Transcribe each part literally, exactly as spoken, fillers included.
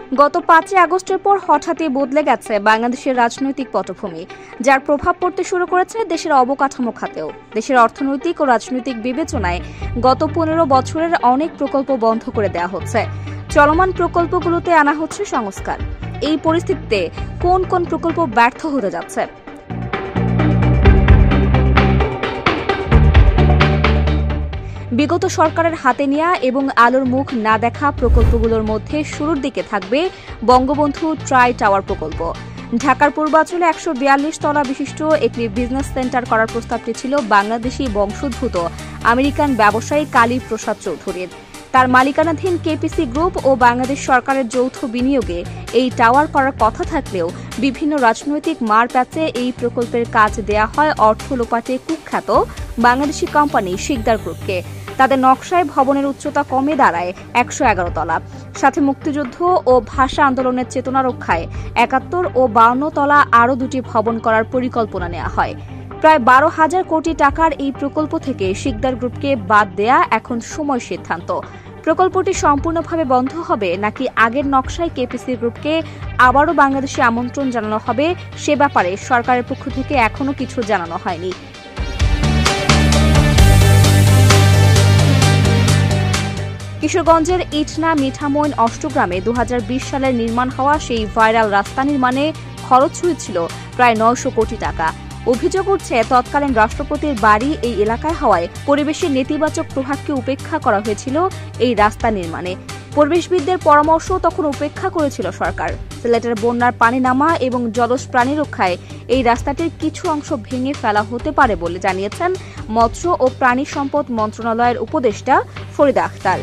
গত পাঁচই আগস্টের পর হঠাৎই বদলে গেছে বাংলাদেশের রাজনৈতিক পটভূমি, যার প্রভাব পড়তে শুরু করেছে দেশের অবকাঠামো খাতেও। দেশের অর্থনৈতিক ও রাজনৈতিক বিবেচনায় গত পনেরো বছরের অনেক প্রকল্প বন্ধ করে দেওয়া হচ্ছে। চলমান প্রকল্পগুলোতে আনা হচ্ছে সংস্কার। এই পরিস্থিতিতে কোন কোন প্রকল্প ব্যর্থ হতে যাচ্ছে? বিগত সরকারের হাতে নেওয়া এবং আলোর মুখ না দেখা প্রকল্পগুলোর মধ্যে শুরুর দিকে থাকবে বঙ্গবন্ধু ট্রাই টাওয়ার প্রকল্প। ঢাকার পূর্বাঞ্চলে একশো বিয়াল্লিশ তলা বিশিষ্ট একটি বিজনেস সেন্টার করার প্রস্তাবটি ছিল বাংলাদেশি বংশোদ্ভূত আমেরিকান ব্যবসায়ী কালী প্রসাদ চৌধুরীর। তার মালিকানাধীন কেপিসি গ্রুপ ও বাংলাদেশ সরকারের যৌথ বিনিয়োগে এই টাওয়ার করার কথা থাকলেও বিভিন্ন রাজনৈতিক মারপ্যাচে এই প্রকল্পের কাজ দেয়া হয় অর্থ লোপাটে কুখ্যাত বাংলাদেশি কোম্পানি শিকদার গ্রুপকে। তাদের নকশায় ভবনের উচ্চতা কমে দাঁড়ায় একশো এগারো তলা। সাথে মুক্তিযুদ্ধ ও ভাষা আন্দোলনের চেতনা রক্ষায় একাত্তর ও বাউন্ন তলা আরও দুটি ভবন করার পরিকল্পনা নেওয়া হয়। প্রায় বারো হাজার কোটি টাকার এই প্রকল্প থেকে শিকদার গ্রুপকে বাদ দেয়া এখন সময় সিদ্ধান্ত। প্রকল্পটি সম্পূর্ণভাবে বন্ধ হবে নাকি আগের নকশায় কেপিসি গ্রুপকে আবারও বাংলাদেশে আমন্ত্রণ জানানো হবে, সে ব্যাপারে সরকারের পক্ষ থেকে এখনও কিছু জানানো হয়নি। কিশোরগঞ্জের ইটনা মিঠামইন অষ্টগ্রামে দু হাজার বিশ সালের নির্মাণ হওয়া সেই ভাইরাল রাস্তা নির্মাণে খরচ হয়েছিল প্রায় নয়শো কোটি টাকা। অভিযোগ উঠছে তৎকালীন রাষ্ট্রপতির বাড়ি এই এলাকায় হওয়ায় পরিবেশের নেতিবাচক প্রভাবকে উপেক্ষা করা হয়েছিল এই রাস্তা নির্মাণে। পরিবেশবিদদের পরামর্শ তখন উপেক্ষা করেছিল সরকার। সিলেটের বন্যার পানি নামা এবং জলজ প্রাণী রক্ষায় এই রাস্তাটির কিছু অংশ ভেঙে ফেলা হতে পারে বলে জানিয়েছেন মৎস্য ও প্রাণী সম্পদ মন্ত্রণালয়ের উপদেষ্টা ফরিদা আক্তার।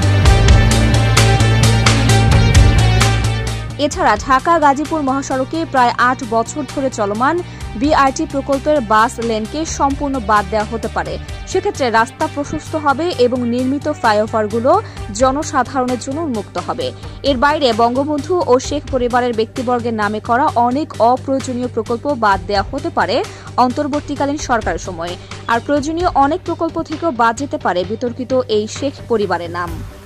এছাড়া ঢাকা গাজীপুর মহাসড়কে প্রায় আট বছর ধরে চলমান বিআরটি প্রকল্পের বাস লেনকে সম্পূর্ণ বাদ দেওয়া হতে পারে। সেক্ষেত্রে রাস্তা প্রশস্ত হবে এবং নির্মিত ফ্লাইওভারগুলো জনসাধারণের জন্য উন্মুক্ত হবে। এর বাইরে বঙ্গবন্ধু ও শেখ পরিবারের ব্যক্তিবর্গের নামে করা অনেক অপ্রয়োজনীয় প্রকল্প বাদ দেওয়া হতে পারে অন্তর্বর্তীকালীন সরকারের সময়ে। আর প্রয়োজনীয় অনেক প্রকল্প থেকেও বাদ যেতে পারে বিতর্কিত এই শেখ পরিবারের নাম।